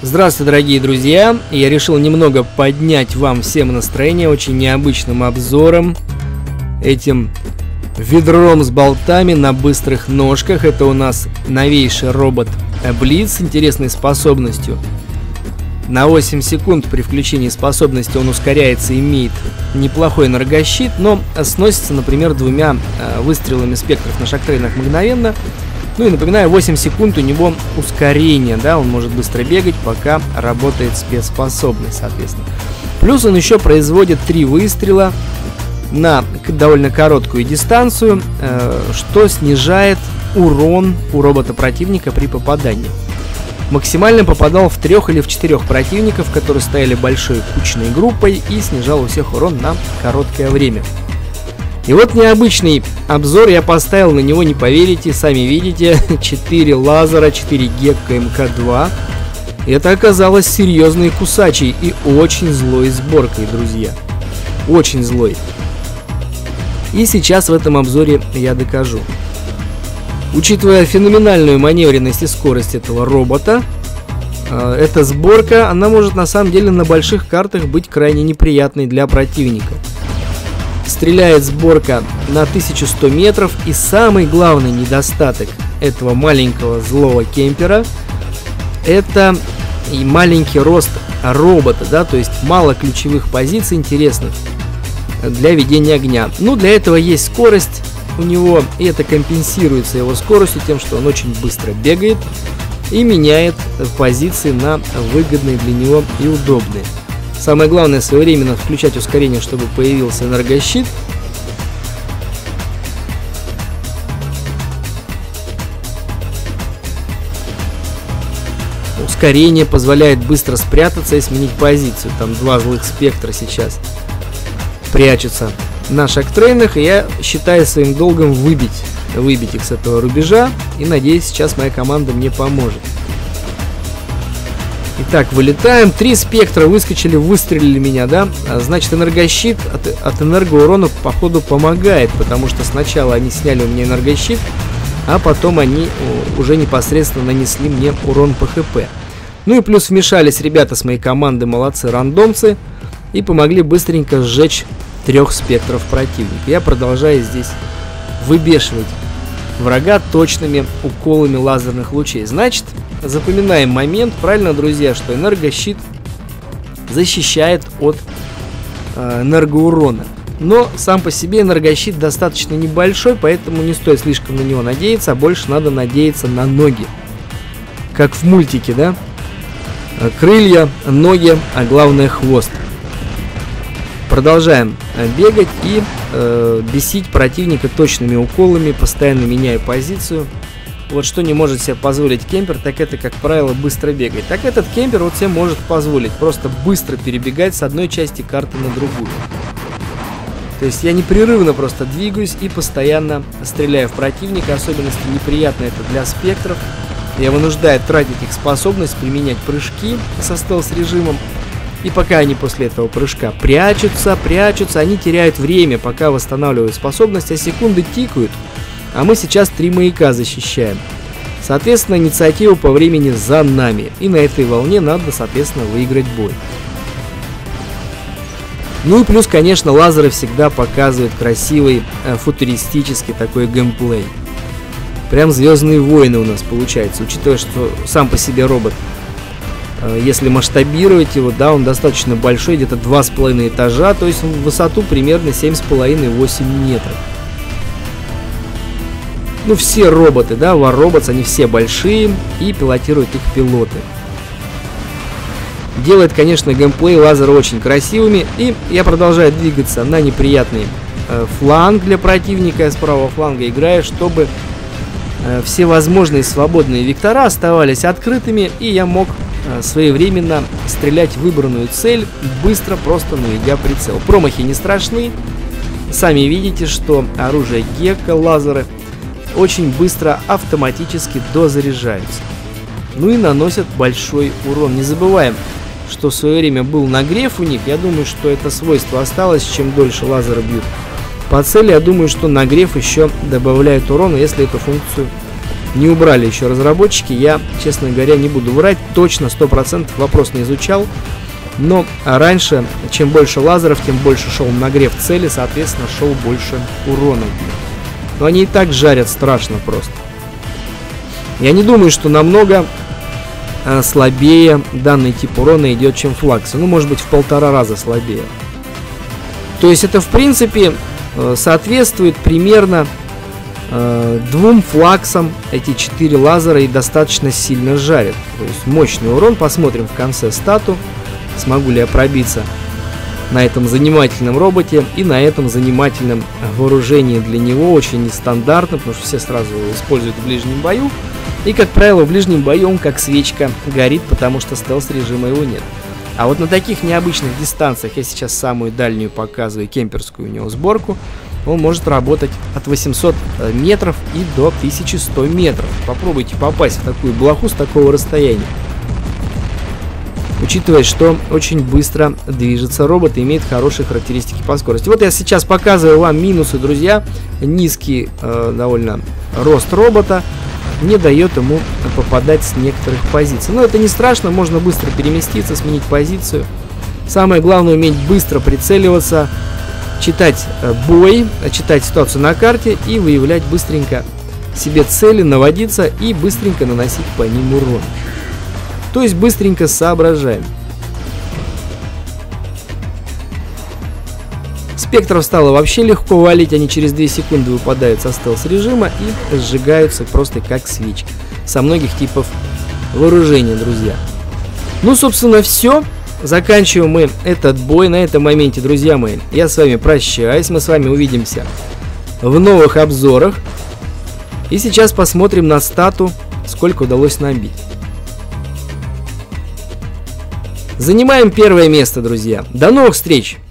Здравствуйте, дорогие друзья! Я решил немного поднять вам всем настроение очень необычным обзором, этим ведром с болтами на быстрых ножках. Это у нас новейший робот Blitz с интересной способностью. На 8 секунд при включении способности он ускоряется и имеет неплохой энергощит, но сносится, например, двумя выстрелами спектров на шагтрейнах мгновенно. Ну и напоминаю, 8 секунд у него ускорение, да, он может быстро бегать, пока работает спецспособность, соответственно. Плюс он еще производит 3 выстрела на довольно короткую дистанцию, что снижает урон у робота противника при попадании. Максимально попадал в 3 или в 4 противников, которые стояли большой кучной группой, и снижал у всех урон на короткое время. И вот необычный обзор, я поставил на него, не поверите, сами видите, 4 лазера, 4 Гекко МК-2. Это оказалось серьезной кусачей и очень злой сборкой, друзья. Очень злой. И сейчас в этом обзоре я докажу. Учитывая феноменальную маневренность и скорость этого робота, эта сборка, она может на самом деле на больших картах быть крайне неприятной для противника. Стреляет сборка на 1100 метров, и самый главный недостаток этого маленького злого кемпера — это и маленький рост робота, да, то есть мало ключевых позиций интересных для ведения огня. Ну, для этого есть скорость у него, и это компенсируется его скоростью тем, что он очень быстро бегает и меняет позиции на выгодные для него и удобные. Самое главное — своевременно включать ускорение, чтобы появился энергощит. Ускорение позволяет быстро спрятаться и сменить позицию. Там 2 злых спектра сейчас прячутся на шагтрейнах, и я считаю своим долгом выбить их с этого рубежа, и надеюсь, сейчас моя команда мне поможет. Итак, вылетаем. 3 спектра выскочили, выстрелили меня, да? Значит, энергощит от энергоурона, походу, помогает, потому что сначала они сняли у меня энергощит, а потом они уже непосредственно нанесли мне урон по ХП. Ну и плюс вмешались ребята с моей команды, молодцы, рандомцы, и помогли быстренько сжечь 3 спектров противника. Я продолжаю здесь выбешивать врага точными уколами лазерных лучей. Значит, запоминаем момент, правильно, друзья, что энергощит защищает от энергоурона. Но сам по себе энергощит достаточно небольшой, поэтому не стоит слишком на него надеяться, а больше надо надеяться на ноги. Как в мультике, да? Крылья, ноги, а главное хвост. Продолжаем бегать и бесить противника точными уколами, постоянно меняя позицию. Вот что не может себе позволить кемпер, так это, как правило, быстро бегать. Так этот кемпер вот себе может позволить просто быстро перебегать с одной части карты на другую. То есть я непрерывно просто двигаюсь и постоянно стреляю в противника. Особенности неприятно это для спектров. Я вынуждаю тратить их способность, применять прыжки со стелс-режимом. И пока они после этого прыжка прячутся, они теряют время, пока восстанавливают способность, а секунды тикают. А мы сейчас 3 маяка защищаем. Соответственно, инициатива по времени за нами. И на этой волне надо, соответственно, выиграть бой. Ну и плюс, конечно, лазеры всегда показывают красивый, футуристический такой геймплей. Прям Звездные войны у нас получается, учитывая, что сам по себе робот, если масштабировать его, да, он достаточно большой, где-то 2,5 этажа, то есть в высоту примерно 7,5-8 метров. Ну, все роботы, да, War Robots, они все большие, и пилотируют их пилоты. Делает, конечно, геймплей лазера очень красивыми, и я продолжаю двигаться на неприятный фланг для противника. Я с правого фланга играю, чтобы все возможные свободные вектора оставались открытыми, и я мог своевременно стрелять в выбранную цель, быстро, просто наведя прицел. Промахи не страшны. Сами видите, что оружие Гекко, лазеры, очень быстро автоматически дозаряжаются. Ну и наносят большой урон. Не забываем, что в свое время был нагрев у них. Я думаю, что это свойство осталось. Чем дольше лазеры бьют по цели, я думаю, что нагрев еще добавляет урона, если эту функцию не убрали еще разработчики. Я, честно говоря, не буду врать, точно 100% вопрос не изучал. Но раньше, чем больше лазеров, тем больше шел нагрев цели, соответственно, шел больше урона. Но они и так жарят страшно просто. Я не думаю, что намного слабее данный тип урона идет, чем флаксы. Ну, может быть, в 1,5 раза слабее. То есть это, в принципе, соответствует примерно 2 флаксам. Эти 4 лазера и достаточно сильно жарят. То есть мощный урон. Посмотрим в конце стату, смогу ли я пробиться на этом занимательном роботе и на этом занимательном вооружении. Для него очень нестандартно, потому что все сразу его используют в ближнем бою. И, как правило, в ближнем бою он как свечка горит, потому что стелс-режима его нет. А вот на таких необычных дистанциях, я сейчас самую дальнюю показываю, кемперскую у него сборку, он может работать от 800 метров и до 1100 метров. Попробуйте попасть в такую блоху с такого расстояния. Учитывая, что очень быстро движется робот и имеет хорошие характеристики по скорости. Вот я сейчас показываю вам минусы, друзья. Низкий довольно рост робота не дает ему попадать с некоторых позиций. Но это не страшно, можно быстро переместиться, сменить позицию. Самое главное — уметь быстро прицеливаться, читать бой, читать ситуацию на карте и выявлять быстренько себе цели, наводиться и быстренько наносить по ним урон. То есть быстренько соображаем. Спектров стало вообще легко валить, они через 2 секунды выпадают со стелс-режима и сжигаются просто как свечки. Со многих типов вооружения, друзья. Ну, собственно, все. Заканчиваем мы этот бой. На этом моменте, друзья мои, я с вами прощаюсь. Мы с вами увидимся в новых обзорах. И сейчас посмотрим на стату, сколько удалось набить. Занимаем 1-е место, друзья. До новых встреч!